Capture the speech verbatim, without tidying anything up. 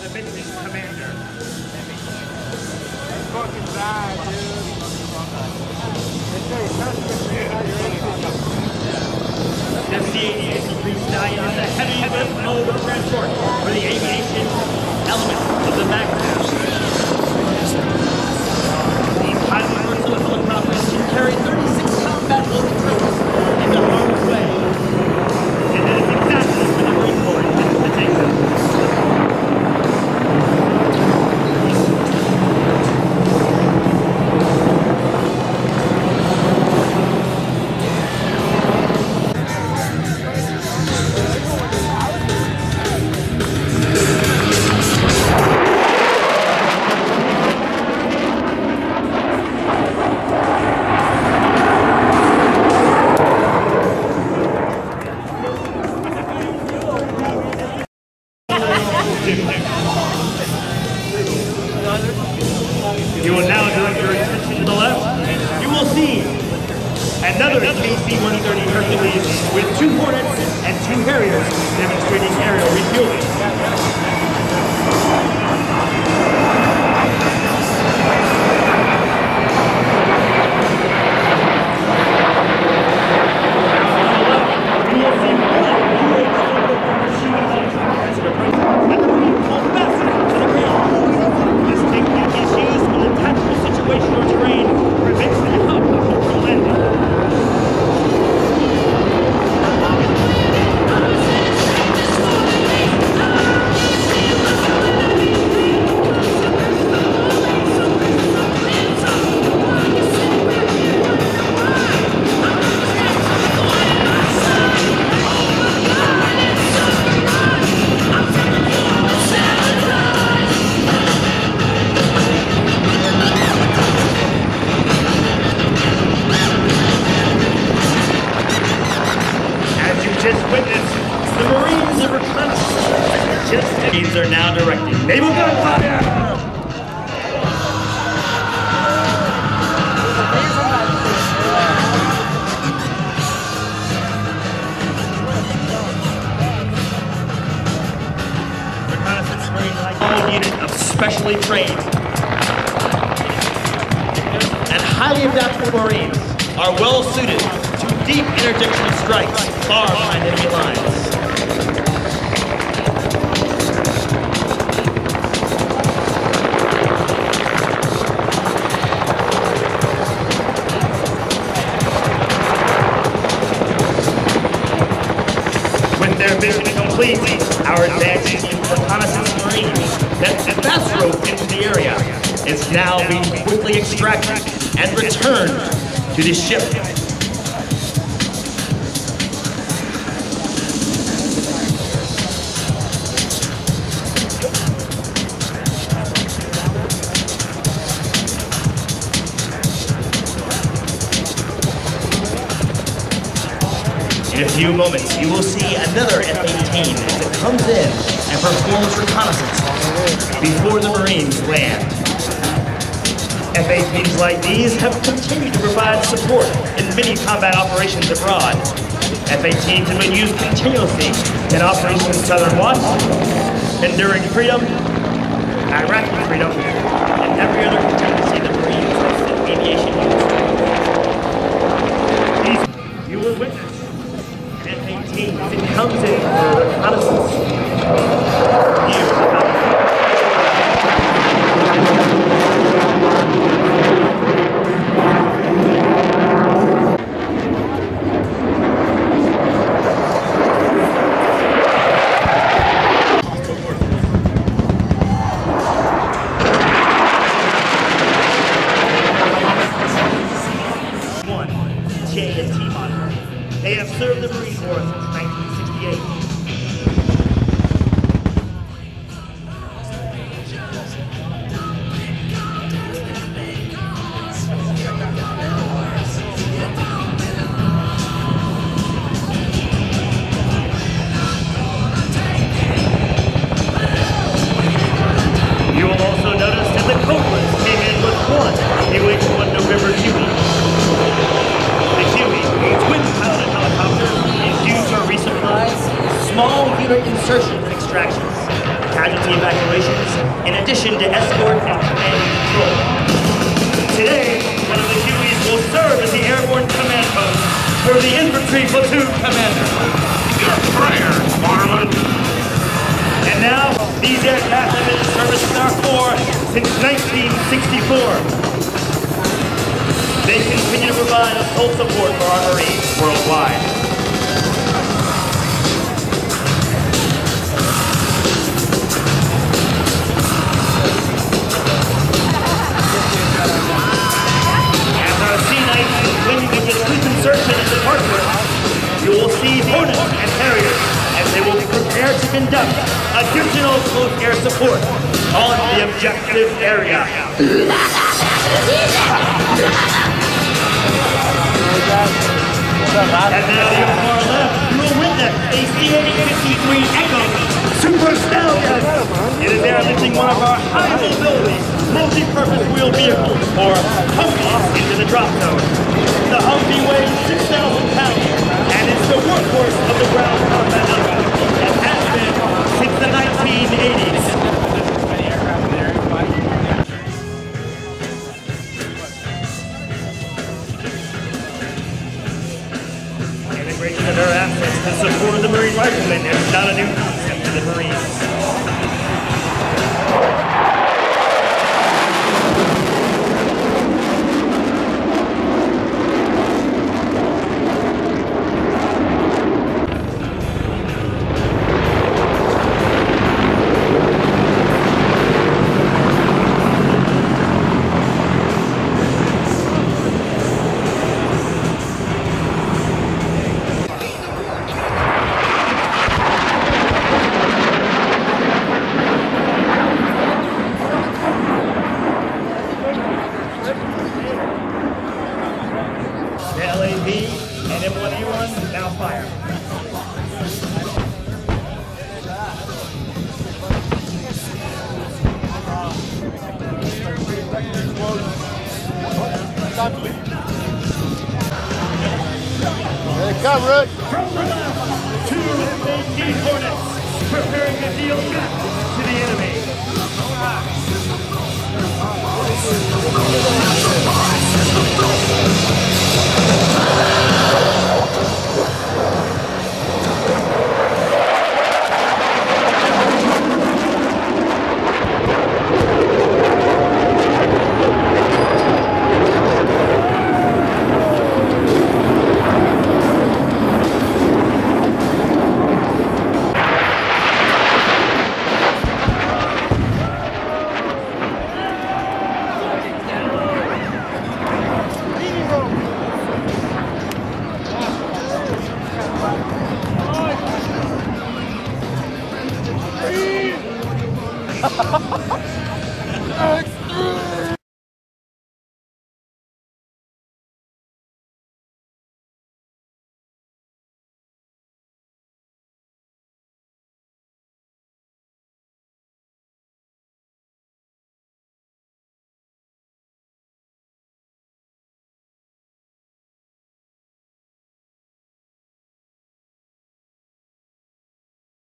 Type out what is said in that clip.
the mission's commander. Fucking die, dude. The C eighty-eight increased value on the heavy lift mode of transport for the aviation element of the MACMAF. These highly versatile helicopters can carry thirty-six combat loaded troops into harm's way. And that is exactly where the Marine Corps intends to take them. You will now direct your attention to the left. You will see another K C one thirty Hercules with two Hornets and two Harriers demonstrating aerial refueling. These are now directing naval gunfire! Reconnaissance Marine like a unit of specially trained and highly adaptable Marines are well suited to deep interdictional strikes far behind enemy lines. Their mission complete, our advancing reconnaissance Marines that fast rope into the area is now being quickly extracted and returned to the ship. In a few moments, you will see another F eighteen as it comes in and performs reconnaissance before the Marines land. F eighteens like these have continued to provide support in many combat operations abroad. F eighteens have been used continuously in Operation Southern Watch, Enduring Freedom, Iraqi Freedom, and every other contingency the Marines have sent aviation units. These you will witness. F eighteen it comes in for reconnaissance. Years about one J and T monitor. They have served the Marine Corps since nineteen sixty-eight. You will also notice that the Cobras came in with one U H one November Huey. The Huey, a twin-piloted helicopter, is used for resupplies, small unit insertion and extractions. casualty evacuations, in addition to escort and command and control. Today, one of the Hueys will serve as the airborne command post for the infantry platoon commander. Your prayers, Marlin. And now, these aircraft have been in service with our Corps since nineteen sixty-four. They continue to provide full support for our Marines worldwide. As our C nineteen continues its reconstruction and departure, you will see Hornets and Harriers as they will be prepared to conduct additional close air support on the objective area. And now to your far left, you will witness a C eighty-three Echo Super Stallion. It is airlifting one of our high mobility, multi-purpose wheel vehicles, or Humvees, into the drop zone. The Humvee weighs six thousand pounds and is the workhorse of the ground combat effort and has been since the nineteen eighties. Integration of our assets to support the Marine Riflemen is not a new concept to the Marines. The L A V and M one A one now fire. Here they come, Rick. From the left, two F eighteen Hornets preparing to deal back to the enemy. Ha ha ha!